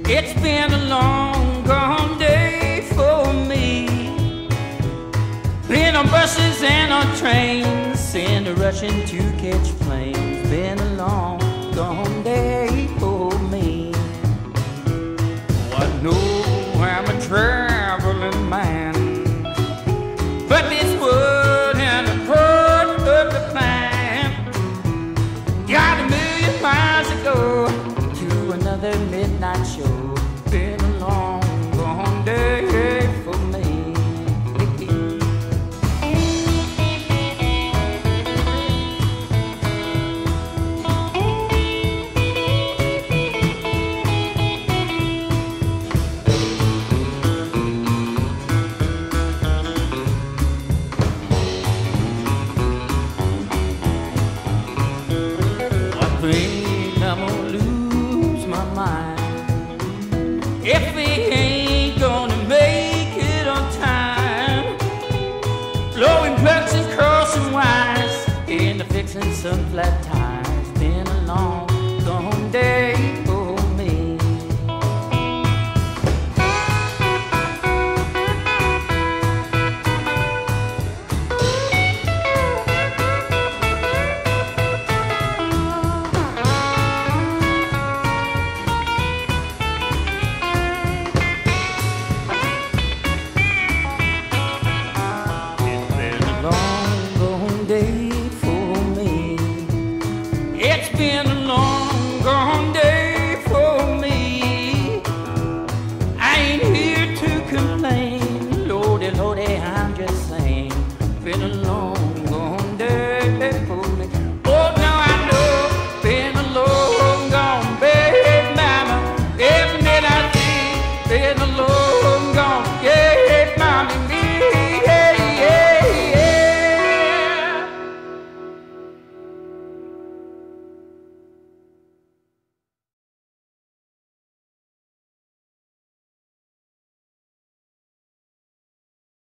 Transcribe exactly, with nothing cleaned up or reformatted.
It's been a long gone day for me. Been on buses and on trains, and a rushing to catch planes. Been a long gone day for me. Oh, I know I'm a traveling man, but this wood and a part of the plan. Got a million miles to go to another midnight show. Been a long gone day for me. If we ain't gonna make it on time, blowing plugs and crossing wires, and fixing some flat tires. Been a long gone day for me. It's been a long